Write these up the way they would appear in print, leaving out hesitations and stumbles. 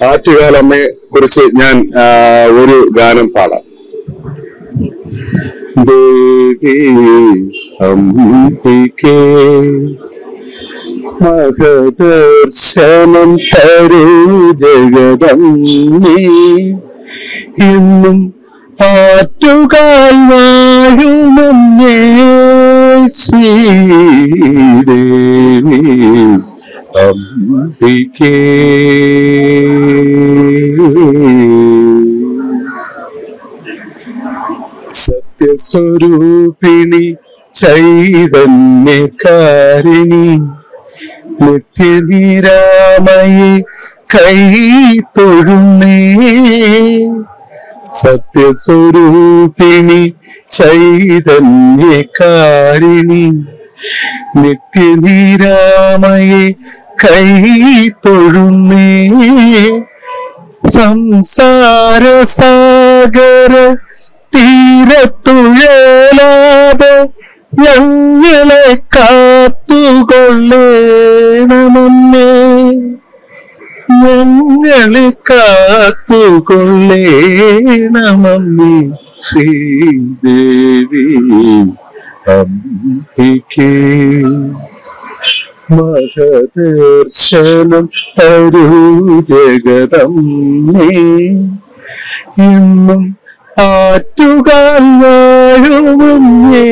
ആറ്റുകാലമ്മയെ കുറിച്ച് ഞാൻ ഒരു ഗാനം പാടാം. ദേവി അംബികേ മഹദർശനം തരൂ ജഗദമ്മേ, ഇന്നും ആറ്റുകാൽ വാഴുമമ്മേ ശ്രീദേവി അംബികേ. സത്യസ്വരൂപിണി ചൈതന്യകാരിണി നിത്യനിരാമയെ കൈ തൊഴുന്നേ. സത്യസ്വരൂപിണി ചൈതന്യകാരിണി നിത്യനിരാമയെ കൈ തൊഴുന്നേ. സംസാര സാഗര തീരത്തുഴലാതെ ഞങ്ങളെ കാത്തുകൊള്ളേണമമ്മേ, ഞങ്ങളെ കാത്തുകൊള്ളേണമമ്മേ ശ്രീദേവി അംബികേ. മഹദർശനം തരൂ ജഗദമ്മേ, ഇന്നും ആറ്റുകാൽ വാഴുമമ്മേ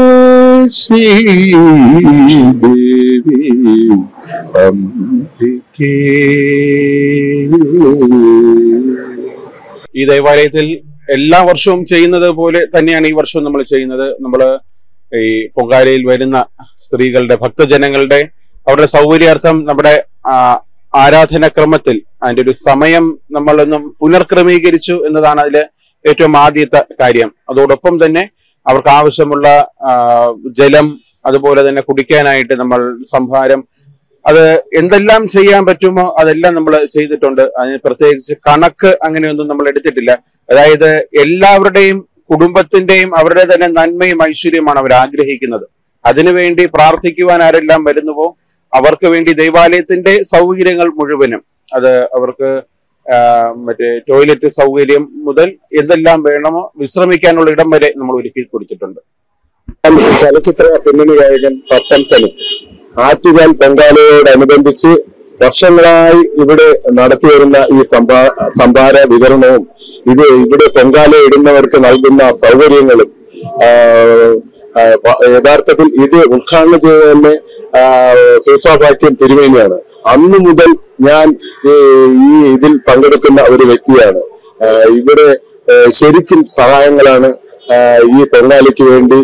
ശ്രീദേവി അംബികേ. ഈ ദേവാലയത്തിൽ എല്ലാ വർഷവും ചെയ്യുന്നത് പോലെ തന്നെയാണ് ഈ വർഷവും നമ്മൾ ചെയ്യുന്നത്. നമ്മൾ ഈ പൊങ്കാലയിൽ വരുന്ന സ്ത്രീകളുടെ ഭക്തജനങ്ങളുടെ അവരുടെ സൗകര്യാർത്ഥം നമ്മുടെ ആരാധനാക്രമത്തിൽ അതിന്റെ ഒരു സമയം നമ്മളൊന്നും പുനർക്രമീകരിച്ചു എന്നതാണ് അതിലെ ഏറ്റവും ആദ്യത്തെ കാര്യം. അതോടൊപ്പം തന്നെ അവർക്ക് ആവശ്യമുള്ള ജലം, അതുപോലെ തന്നെ കുടിക്കാനായിട്ട് നമ്മൾ സംഭാരം, അത് എന്തെല്ലാം ചെയ്യാൻ പറ്റുമോ അതെല്ലാം നമ്മൾ ചെയ്തിട്ടുണ്ട്. അതിന് പ്രത്യേകിച്ച് കണക്ക് അങ്ങനെയൊന്നും നമ്മൾ എടുത്തിട്ടില്ല. അതായത് എല്ലാവരുടെയും കുടുംബത്തിന്റെയും അവരുടെ തന്നെ നന്മയും ഐശ്വര്യമാണ് അവർ ആഗ്രഹിക്കുന്നത്. അതിനുവേണ്ടി പ്രാർത്ഥിക്കുവാൻ ആരെല്ലാം വരുന്നുവോ അവർക്ക് വേണ്ടി ദൈവാലയത്തിന്റെ സൗകര്യങ്ങൾ മുഴുവനും, അത് അവർക്ക് മറ്റേ ടോയ്ലറ്റ് സൗകര്യം മുതൽ എന്തെല്ലാം വേണമോ വിശ്രമിക്കാനുള്ള ഇടം വരെ നമ്മൾ ഒരുക്കി കൊടുത്തിട്ടുണ്ട്. ചലച്ചിത്ര പിന്നണി ഗായകൻ പത്തൻ സലിം ആറ്റുകാൽ പൊങ്കാലയോടനുബന്ധിച്ച് വർഷങ്ങളായി ഇവിടെ നടത്തിവരുന്ന ഈ സംഭാര വിതരണവും ഇവിടെ പൊങ്കാല ഇടുന്നവർക്ക് നൽകുന്ന സൗകര്യങ്ങളും യഥാർത്ഥത്തിൽ ഇത് ഉദ്ഘാടനം ചെയ്ത് തന്നെ സൂസാഭാഗ്യം തിരുമേനിയാണ്. അന്നു മുതൽ ഞാൻ ഈ ഇതിൽ പങ്കെടുക്കുന്ന ഒരു വ്യക്തിയാണ്. ഇവിടെ ശരിക്കും സഹായങ്ങളാണ് ഈ പൊങ്കാലയ്ക്ക് വേണ്ടി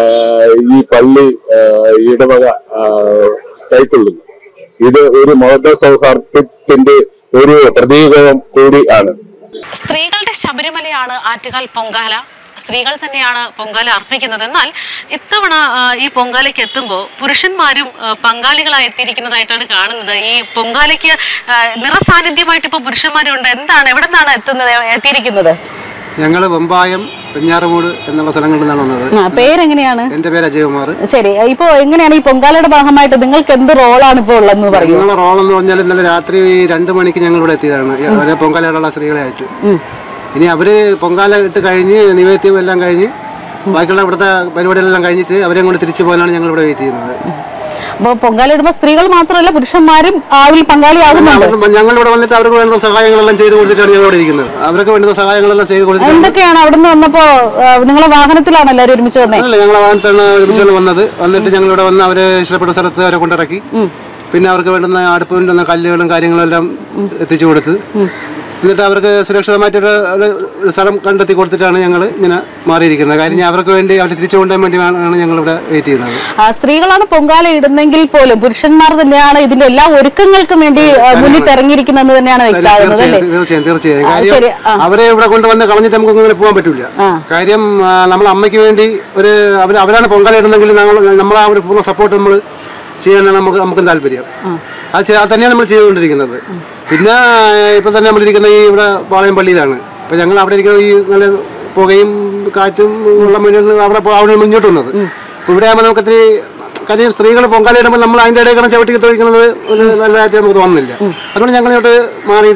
ഈ പള്ളി ഇടവക കൈക്കൊള്ളുന്നു. ഇത് ഒരു മത സൗഹാർദ്ദത്തിന്റെ ഒരു പ്രതീകം കൂടിയാണ്. സ്ത്രീകളുടെ ശബരിമലയാണ് ആറ്റുകാൽ പൊങ്കാല. സ്ത്രീകൾ തന്നെയാണ് പൊങ്കാല അർപ്പിക്കുന്നത്. എന്നാൽ ഇത്തവണ ഈ പൊങ്കാലയ്ക്ക് എത്തുമ്പോൾ പുരുഷന്മാരും പങ്കാളികളായി എത്തിയിരിക്കുന്നതായിട്ടാണ് കാണുന്നത്. ഈ പൊങ്കാലയ്ക്ക് നിറസാന്നിധ്യമായിട്ട് ഇപ്പോൾ പുരുഷന്മാരുണ്ട്. എന്താണ്, എവിടെ നിന്നാണ് എത്തിയിരിക്കുന്നത്? ഞങ്ങൾ വെമ്പായം വെഞ്ഞാറമൂട് എന്നുള്ള സ്ഥലങ്ങളിൽ നിന്നാണ് വന്നത്. പേരെങ്ങനെയാണ്? എന്റെ പേര് അജയകുമാർ. ശരി, ഇപ്പൊ എങ്ങനെയാണ് ഈ പൊങ്കാലയുടെ ഭാഗമായിട്ട് നിങ്ങൾക്ക് എന്ത് റോളാണ് ഇപ്പോൾ ഉള്ളതെന്ന് പറയുന്നത്? ഞങ്ങളുടെ റോൾ എന്ന് പറഞ്ഞാൽ ഇന്നലെ രാത്രി 2 മണിക്ക് ഞങ്ങൾ ഇവിടെ എത്തിയതാണ് പൊങ്കാലയുള്ള സ്ത്രീകളായിട്ട്. ഇനി അവര് പൊങ്കാല ഇട്ട് കഴിഞ്ഞ് നിവേദ്യം എല്ലാം കഴിഞ്ഞ് ബാക്കിയുള്ള ഇവിടുത്തെ പരിപാടികളെല്ലാം കഴിഞ്ഞിട്ട് അവരെ കൊണ്ട് തിരിച്ചു പോകാനാണ് ഞങ്ങൾ ഇവിടെ വെയിറ്റ് ചെയ്യുന്നത്. അപ്പോൾ പൊങ്കാല ഇടുമ്പോൾ സ്ത്രീകൾ മാത്രമല്ല പുരുഷന്മാരും അതിൽ പങ്കാളിയാകുന്നുണ്ട്. ഞങ്ങളിവിടെ വന്നിട്ട് അവർക്ക് വേണ്ട സഹായങ്ങളെല്ലാം ചെയ്ത് കൊടുത്തിട്ടാണ് ഞങ്ങൾ ഇവിടെ ഇരിക്കുന്നത്. അവർക്ക് വേണ്ട സഹായങ്ങളെല്ലാം ചെയ്ത് കൊടുത്തിട്ട് എന്തൊക്കെയാണ് അവിടെ നിന്ന് വന്നപ്പോ നിങ്ങളെ വാഹനത്തിലാണ് എല്ലാവരും ഒരുമിച്ച് വന്നത്? അല്ല, ഞങ്ങളെ വാഹനത്തിലാണ് ഒരുമിച്ചാണ് വന്നത്. വന്നിട്ട് ഞങ്ങളിവിടെ വന്ന് അവരെ ഇഷ്ടപ്പെട്ട സ്ഥലത്ത് അവരെ കൊണ്ടിറക്കി. പിന്നെ അവർക്ക് വേണ്ടുന്ന അടുപ്പിൻ്റെ കല്ലുകളും കാര്യങ്ങളും എല്ലാം എത്തിച്ചു കൊടുത്ത് എന്നിട്ട് അവർക്ക് സുരക്ഷിതമായിട്ടൊരു സ്ഥലം കണ്ടെത്തി കൊടുത്തിട്ടാണ് ഞങ്ങൾ ഇങ്ങനെ മാറിയിരിക്കുന്നത്. കാര്യം അവർക്ക് വേണ്ടി അവർ തിരിച്ചു കൊണ്ടുപോകാൻ വേണ്ടിയാണ് ഞങ്ങളിവിടെ വെയിറ്റ് ചെയ്യുന്നത്. സ്ത്രീകളാണ് പൊങ്കാല ഇടുന്നെങ്കിൽ പോലും പുരുഷന്മാർ തന്നെയാണ് ഇതിന്റെ എല്ലാ ഒരുക്കങ്ങൾക്കും വേണ്ടി മുന്നിട്ടിറങ്ങിയിരിക്കുന്നത് തന്നെയാണ് തീർച്ചയായും. കാര്യം അവരെ ഇവിടെ കൊണ്ടുവന്ന് കളഞ്ഞിട്ട് നമുക്ക് അങ്ങനെ പോകാൻ പറ്റില്ല. കാര്യം നമ്മൾ അമ്മയ്ക്ക് വേണ്ടി അവരാണ് പൊങ്കാല ഇടുന്നെങ്കിൽ നമ്മളെ ആ ഒരു പൂർണ്ണ സപ്പോർട്ട് നമ്മൾ ചെയ്യാനാണ് നമുക്ക് താല്പര്യം. അത് തന്നെയാണ് നമ്മൾ ചെയ്തുകൊണ്ടിരിക്കുന്നത്. പിന്നെ ഇപ്പം തന്നെ നമ്മളിരിക്കുന്ന ഈ ഇവിടെ പാളയം പള്ളിയിലാണ്. ഇപ്പം ഞങ്ങൾ അവിടെ ഇരിക്കുന്ന ഈ നല്ല പുകയും കാറ്റും ഉള്ള അവിടെ മുന്നോട്ട് വന്നത്. അപ്പോൾ ഇവിടെ ആകുമ്പോൾ നമുക്ക് ഒത്തിരി കാര്യം സ്ത്രീകൾ പൊങ്കാല ഇടുമ്പോൾ നമ്മൾ അതിൻ്റെ ഇടയിൽ ചവിട്ടി തൊഴിക്കുന്നത് ഒരു നല്ലതായിട്ട് നമുക്ക് തോന്നുന്നില്ല. അതുകൊണ്ട് ഞങ്ങളിങ്ങോട്ട് മാറിയിരുന്ന്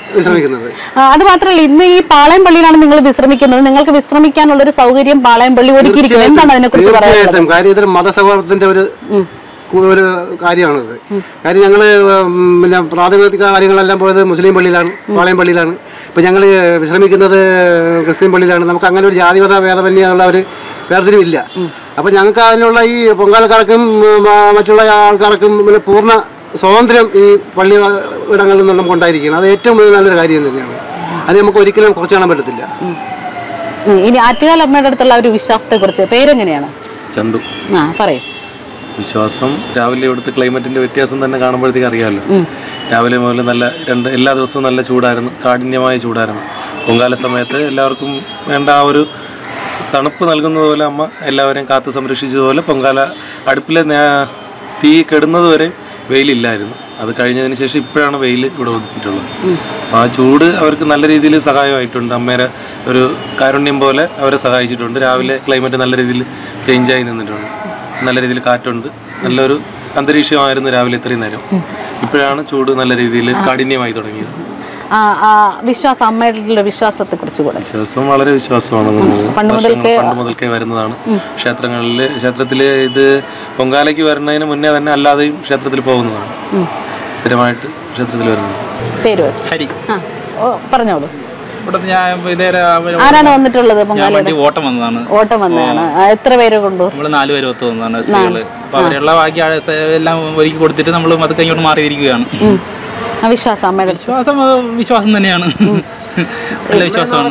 വിശ്രമിക്കുന്നത്. അത് മാത്രമല്ല, ഇന്ന് ഈ പാളയം പള്ളിയിലാണ് നിങ്ങൾ വിശ്രമിക്കുന്നത്. നിങ്ങൾക്ക് വിശ്രമിക്കാനുള്ള ഒരു സൗകര്യം പാളയം പള്ളി ഒരുക്കിയിരിക്കുന്നത്. എന്താണ് അതിനെക്കുറിച്ച് പറയാനുള്ളത്? തീർച്ചയായിട്ടും. കാര്യം ഇതൊരു മതസൗഹാർദ്ദത്തിന്റെ ഒരു കാര്യമാണിത്. കാര്യം ഞങ്ങള് പിന്നെ പ്രാഥമിക കാര്യങ്ങളെല്ലാം പോയത് മുസ്ലിം പള്ളിയിലാണ്, പാളയം പള്ളിയിലാണ്. ഇപ്പം ഞങ്ങൾ വിശ്രമിക്കുന്നത് ക്രിസ്ത്യൻ പള്ളിയിലാണ്. നമുക്ക് അങ്ങനെ ഒരു ജാതിമത ഭേദമന്യുള്ള ഒരു വേർതിരിവില്ല. അപ്പം ഞങ്ങൾക്ക് അതിനുള്ള ഈ പൊങ്കാലക്കാർക്കും മറ്റുള്ള ആൾക്കാർക്കും പൂർണ്ണ സ്വാതന്ത്ര്യം ഈ പള്ളി ഇടങ്ങളിൽ നിന്ന് നമുക്ക് ഉണ്ടായിരിക്കണം. അത് ഏറ്റവും നല്ലൊരു കാര്യം തന്നെയാണ്. അത് നമുക്ക് ഒരിക്കലും കുറച്ച് കാണാൻ പറ്റത്തില്ല. ഇനി ആറ്റുകാൽ അമ്മയുടെ അടുത്തുള്ള ഒരു വിശ്വാസത്തെ കുറിച്ച് പേരെങ്ങനെയാണ്? ചന്തു. പറയും. വിശ്വാസം രാവിലെ ഇവിടുത്തെ ക്ലൈമറ്റിന്റെ വ്യത്യാസം തന്നെ കാണുമ്പോഴത്തേക്ക് അറിയാമല്ലോ. രാവിലെ മുതൽ എല്ലാ ദിവസവും നല്ല ചൂടായിരുന്നു, കാഠിന്യമായ ചൂടായിരുന്നു. പൊങ്കാല സമയത്ത് എല്ലാവർക്കും വേണ്ട ആ ഒരു തണുപ്പ് നൽകുന്നത് പോലെ അമ്മ എല്ലാവരെയും കാത്തു സംരക്ഷിച്ചതുപോലെ പൊങ്കാല അടുപ്പിലെ തീ കെടുന്നത് വരെ വെയിലില്ലായിരുന്നു. അത് കഴിഞ്ഞതിന് ശേഷം ഇപ്പോഴാണ് വെയിൽ ഇവിടെ ഉദിച്ചിട്ടുള്ളത്. ആ ചൂട് അവർക്ക് നല്ല രീതിയിൽ സഹായമായിട്ടുണ്ട്. അമ്മേരെ ഒരു കാരുണ്യം പോലെ അവരെ സഹായിച്ചിട്ടുണ്ട്. രാവിലെ ക്ലൈമറ്റ് നല്ല രീതിയിൽ ചേഞ്ചായി നിന്നിട്ടുണ്ട്. നല്ല രീതിയിൽ കാറ്റുണ്ട്. നല്ലൊരു അന്തരീക്ഷമായിരുന്നു രാവിലെ ഇത്രയും നേരം. ഇപ്പോഴാണ് ചൂട് നല്ല രീതിയിൽ കാഠിന്യമായി തുടങ്ങിയത്. വിശ്വാസം, അമ്മയുടെ വിശ്വാസത്തെ കുറിച്ച് കൂടെ. വിശ്വാസം വളരെ വിശ്വാസമാണ്. പണ്ട് മുതൽക്കേ വരുന്നതാണ്. ക്ഷേത്രത്തിൽ ഇത് പൊങ്കാലയ്ക്ക് വരുന്നതിന് മുന്നേ തന്നെ അല്ലാതെയും ക്ഷേത്രത്തിൽ പോകുന്നതാണ്. സ്ഥിരമായിട്ട് ക്ഷേത്രത്തിൽ വരുന്നത്. പേര് ഹരി. പറഞ്ഞോളൂ. ആരാണ് വന്നിട്ടുള്ളത്? ഓട്ടം വന്നതാണ്. ഓട്ടം വന്നതാണ്. എത്ര പേരെ കൊണ്ടു? നമ്മള് 4 പേര് ഒത്തു വന്നതാണ് സ്ത്രീകള്. അപ്പൊ അവരുള്ള ബാക്കി എല്ലാം ഒരുക്കി കൊടുത്തിട്ട് നമ്മൾ അത് കഴിഞ്ഞോട്ട് മാറിയിരിക്കുകയാണ്. വിശ്വാസം, അമ്മയുടെ വിശ്വാസം തന്നെയാണ്. നല്ല വിശ്വാസമാണ്.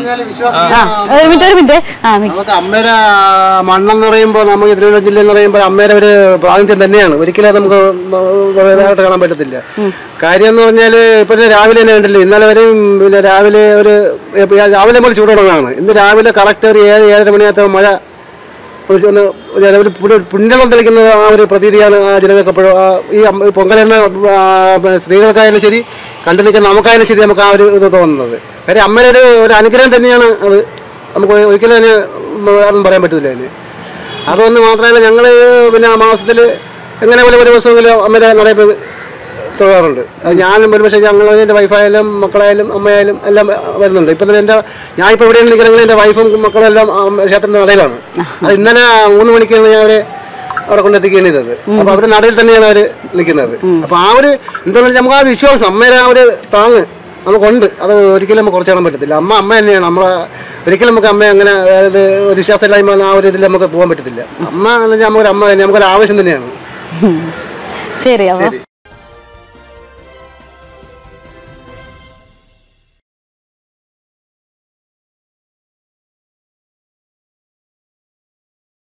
നമുക്ക് അമ്മേരെ മണ്ണെന്ന് പറയുമ്പോൾ, നമുക്ക് തിരുവനന്തപുരം ജില്ല എന്ന് പറയുമ്പോൾ അമ്മേരെ ഒരു പ്രാതിനിധ്യം തന്നെയാണ്. ഒരിക്കലും നമുക്ക് വേറായിട്ട് കാണാൻ പറ്റത്തില്ല. കാര്യം എന്ന് പറഞ്ഞാൽ ഇപ്പോഴത്തെ രാവിലെ തന്നെ കണ്ടില്ലേ, ഇന്നലെ വരെയും പിന്നെ രാവിലെ പോലെ ചൂടുടങ്ങാണ്. ഇന്ന് രാവിലെ കറക്റ്റ് ഒരു 7-7:30 മണിയാത്ത മഴ ഒന്ന് പുണ്യളം തെളിക്കുന്ന ആ ഒരു പ്രതീതിയാണ് ആ ജനങ്ങൾക്ക് എപ്പോഴും. ഈ പൊങ്കലെന്ന സ്ത്രീകൾക്കായാലും ശരി, കണ്ടു നിൽക്കുന്ന നമുക്കായാലും ശരി, നമുക്ക് ആ ഒരു ഇത് തോന്നുന്നത്. കാര്യം അമ്മയുടെ ഒരു അനുഗ്രഹം തന്നെയാണ് അത്. നമുക്ക് ഒരിക്കലും അതിന് ഒന്നും പറയാൻ പറ്റില്ല അതിന്. അതൊന്ന് മാത്രമല്ല, ഞങ്ങൾ പിന്നെ മാസത്തിൽ എങ്ങനെ പോലെ ഒരു ദിവസമെങ്കിലും അമ്മയുടെ നടയപ്പ് തൊഴാറുണ്ട്. ഞാനും ഒരുപക്ഷെ ഞങ്ങൾ എൻ്റെ വൈഫായാലും മക്കളായാലും അമ്മയായാലും എല്ലാം വരുന്നുണ്ട്. ഇപ്പം തന്നെ ഞാൻ ഇപ്പോൾ എവിടെയാണ് നിൽക്കണമെങ്കിൽ എൻ്റെ വൈഫും മക്കളും എല്ലാം ക്ഷേത്രത്തിൻ്റെ നടയിലാണ്. അത് ഇന്നലെ 3 മണിക്കാണ് ഞാൻ അവിടെ കൊണ്ടെത്തിക്കുകയാണ് ചെയ്തത്. അപ്പോൾ അവരുടെ നടയിൽ തന്നെയാണ് അവർ നിൽക്കുന്നത്. അപ്പോൾ ആ ഒരു എന്താണെന്ന് വെച്ചാൽ നമുക്ക് ആ വിശ്വാസം, അമ്മയുടെ ആ ഒരു താങ്ങ് നമുക്കുണ്ട്. അത് ഒരിക്കലും നമുക്ക് കുറച്ച് കാണാൻ പറ്റത്തില്ല. അമ്മ തന്നെയാണ്. നമ്മളെ ഒരിക്കലും നമുക്ക് അമ്മ അങ്ങനെ അതായത് ഒരു വിശ്വാസമില്ലായ്മ ആ ഒരു ഇതിൽ നമുക്ക് പോകാൻ പറ്റത്തില്ല. അമ്മ എന്ന് വെച്ചാൽ നമുക്കൊരു അമ്മ തന്നെ, നമുക്കൊരു ആവശ്യം തന്നെയാണ്. ശരി.